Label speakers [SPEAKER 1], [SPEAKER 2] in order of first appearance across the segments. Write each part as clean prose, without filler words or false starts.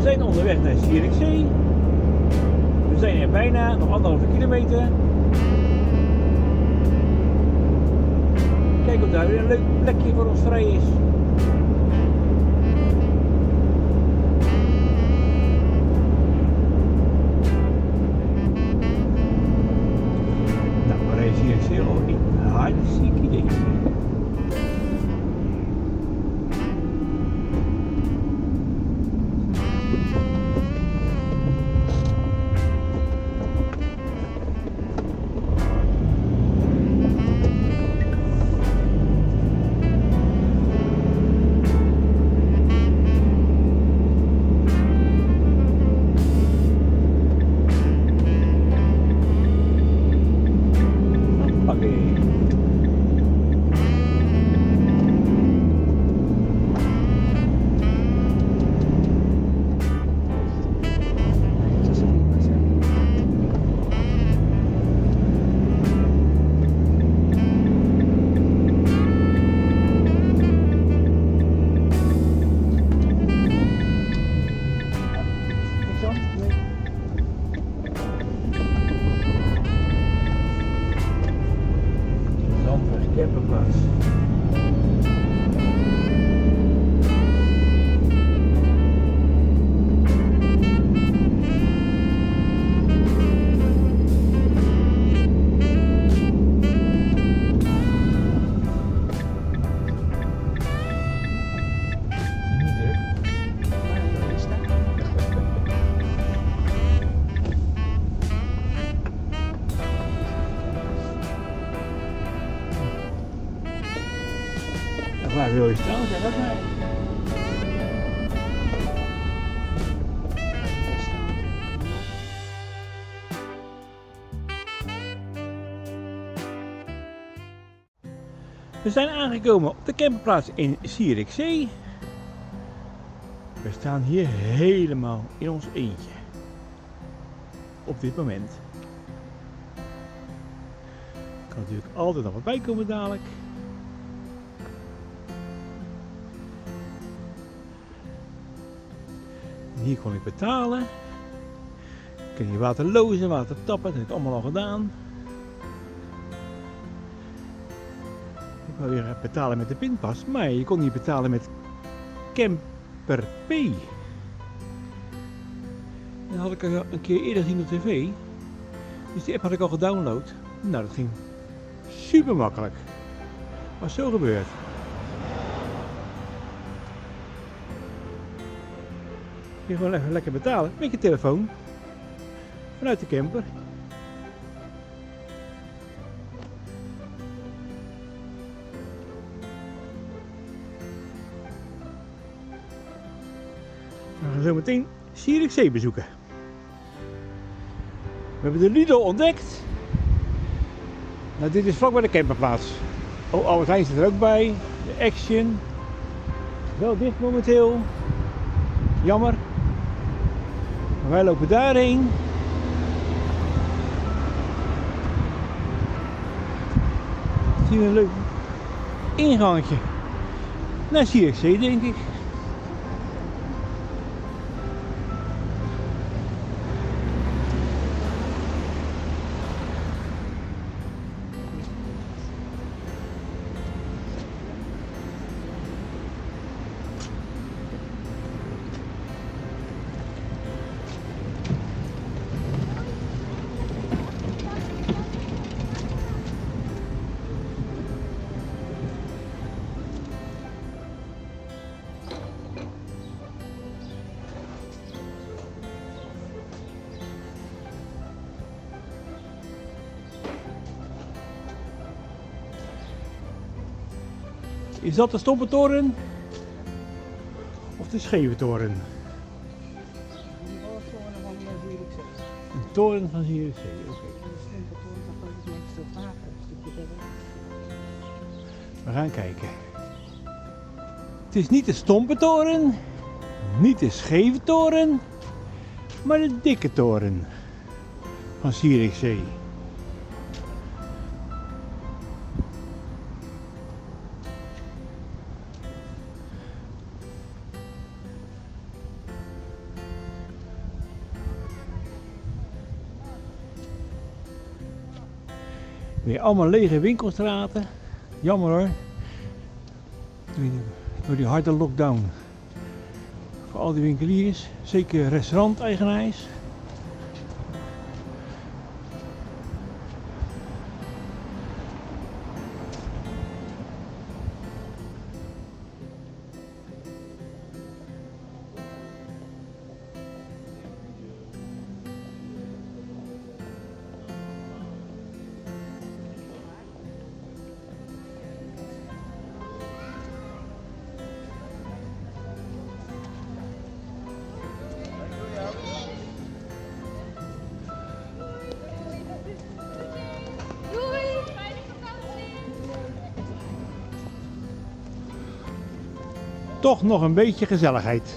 [SPEAKER 1] zijn onderweg naar Zierikzee. We zijn er bijna, nog 1,5 kilometer. Kijk of daar weer een leuk plekje voor ons vrij is. Nou, we rijden Zierikzee al in hartstikke idee. Camperplaats. Waar wil je staan? Zeg dat maar. We zijn aangekomen op de camperplaats in Zierikzee. We staan hier helemaal in ons eentje. Op dit moment. Er kan natuurlijk altijd nog wat bij komen dadelijk. Hier kon ik betalen. Ik kan hier water lozen, water tappen, dat heb ik allemaal al gedaan. Ik wou weer betalen met de pinpas, maar je kon hier betalen met CamperPay. Dat had ik al een keer eerder gezien op tv. Dus die app had ik al gedownload. Nou, dat ging super makkelijk. Was zo gebeurd. Je gewoon even lekker betalen met je telefoon vanuit de camper. We gaan zo meteen Zierikzee bezoeken. We hebben de Lidl ontdekt. Nou, dit is vlak bij de camperplaats. Oh, Albert Heijn zit er ook bij. De Action. Wel dicht momenteel. Jammer. Maar wij lopen daarheen. Zien we een leuk ingangetje naar Zierikzee, denk ik. Is dat de Stompentoren? Of de Scheventoren? Een toren van Zierikzee, oké. We gaan kijken. Het is niet de Stompentoren, niet de Scheventoren, maar de dikke toren van Zierikzee. Weer allemaal lege winkelstraten. Jammer hoor. Door die harde lockdown. Voor al die winkeliers. Zeker restauranteigenaars. Toch nog een beetje gezelligheid.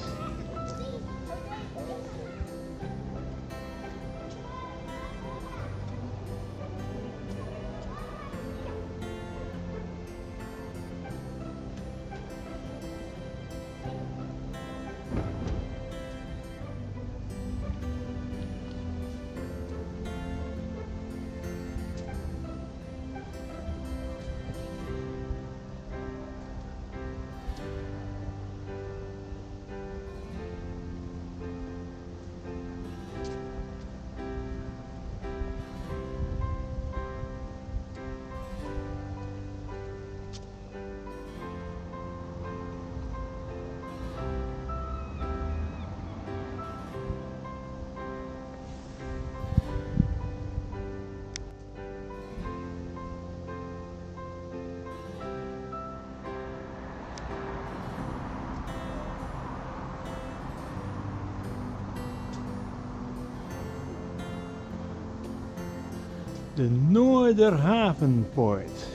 [SPEAKER 1] De Noorderhavenpoort.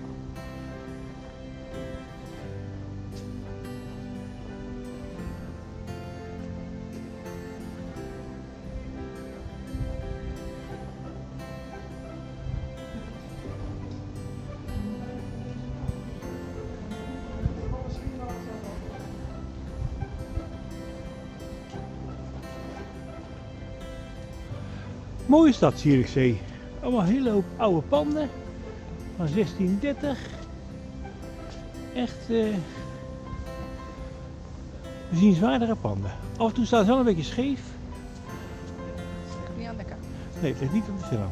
[SPEAKER 1] Mooie stad Zierikzee. Allemaal een hele hoop oude panden van 1630. Echt bezienswaardige panden. Af en toe staat het wel een beetje scheef.
[SPEAKER 2] Het ligt niet aan de kant.
[SPEAKER 1] Nee, het ligt niet op de film.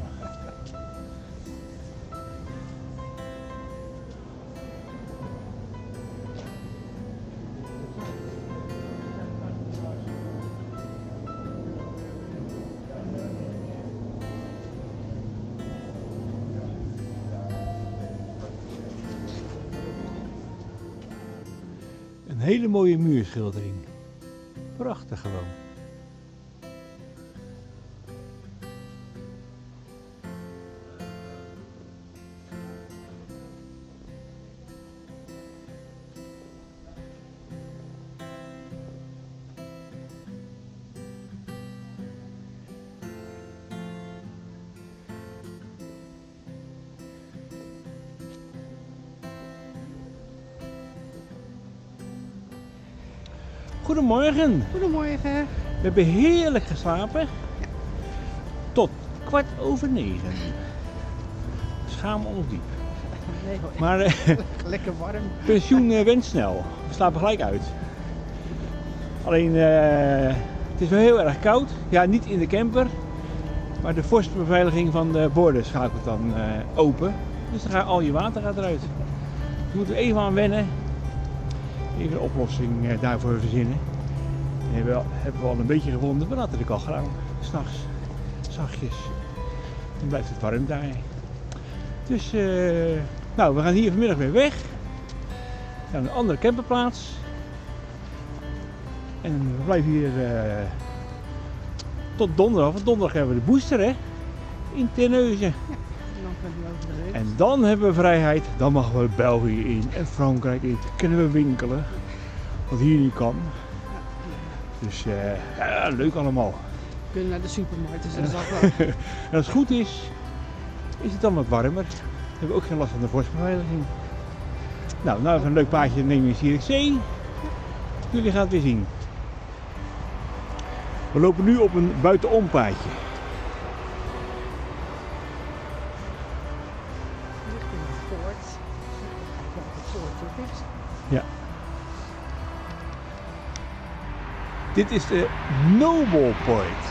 [SPEAKER 1] Een hele mooie muurschildering. Prachtig gewoon. Goedemorgen.
[SPEAKER 2] Goedemorgen.
[SPEAKER 1] We hebben heerlijk geslapen.
[SPEAKER 2] Ja.
[SPEAKER 1] Tot 8:15. Schaam ons diep.
[SPEAKER 2] Nee hoor,
[SPEAKER 1] Maar
[SPEAKER 2] lekker warm.
[SPEAKER 1] pensioen went snel. We slapen gelijk uit. Alleen het is wel heel erg koud. Ja, niet in de camper. Maar de vorstbeveiliging van de borden schakelt dan open. Dus dan gaat al je water eruit. Daar moeten we even aan wennen. Even een oplossing daarvoor verzinnen. En hebben we al een beetje gevonden. We laten de kachel aan. 's Nachts. Zachtjes. Dan blijft het warm daar. Dus nou, we gaan hier vanmiddag weer weg. Naar een andere camperplaats. En we blijven hier tot donderdag. Want donderdag hebben we de booster hè. In Terneuzen. En dan hebben we vrijheid. Dan mogen we België in en Frankrijk in. Kunnen we winkelen. Wat hier niet kan. Dus ja, leuk allemaal.
[SPEAKER 2] We kunnen naar de supermarkt, dus dat is ook wel.
[SPEAKER 1] En als het goed is, is het dan wat warmer. Dan hebben we ook geen last van de vorstbeveiliging. Nou even een leuk paardje nemen in Zierikzee. Jullie gaan het weer zien. We lopen nu op een buitenompaadje. Dit is de Noble Point.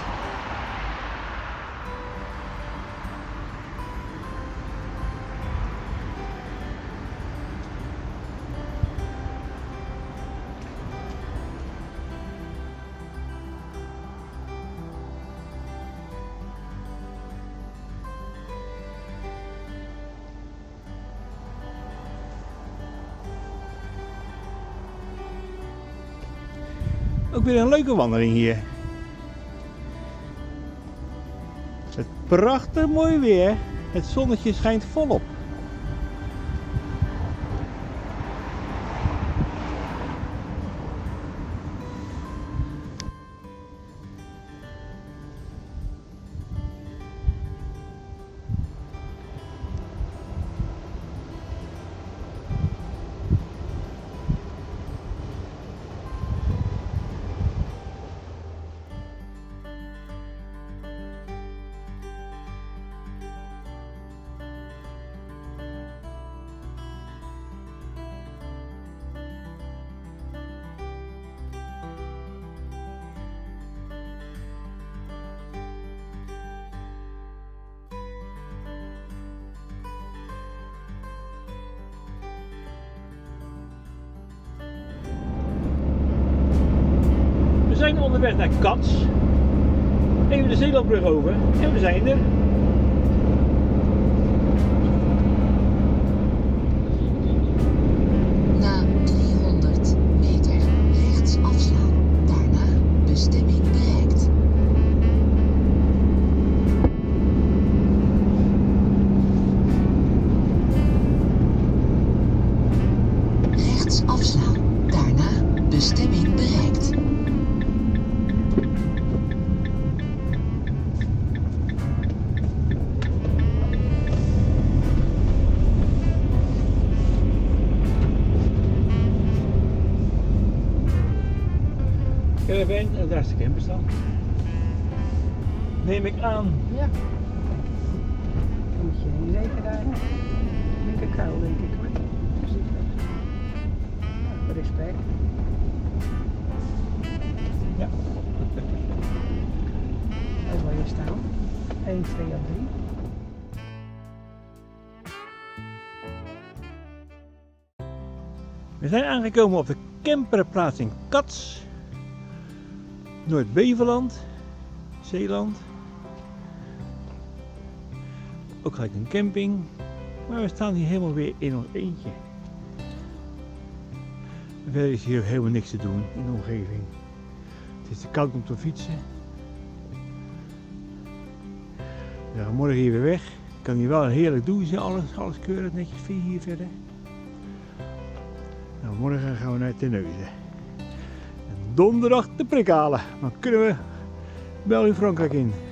[SPEAKER 1] Ook weer een leuke wandeling hier. Het is prachtig mooi weer. Het zonnetje schijnt volop. We zijn onderweg naar Cats. Even de Zeelandbrug over en we zijn er.
[SPEAKER 3] Na 300 meter rechts afslaan. Daarna bestemming bereikt. Rechts afslaan. Daarna bestemming bereikt.
[SPEAKER 1] Caravan en daar is de camper staan. Neem ik aan.
[SPEAKER 2] Ja. Dan moet je heen rekenen daar. Linkerkuil denk ik hoor. Ja, respect.
[SPEAKER 1] Ja.
[SPEAKER 2] Daar wil je staan. 1, 2 of 3.
[SPEAKER 1] We zijn aangekomen op de camperplaats in Cats. Noord-Beveland, Zeeland. Ook gelijk een camping. Maar we staan hier helemaal weer in ons eentje. Verder is hier helemaal niks te doen in de omgeving. Het is te koud om te fietsen. We gaan morgen hier weer weg. Ik kan hier wel heerlijk douchen, alles keurig netjes hier verder. Nou, morgen gaan we naar Terneuzen. En donderdag de prik halen. Dan kunnen we België-Frankrijk in.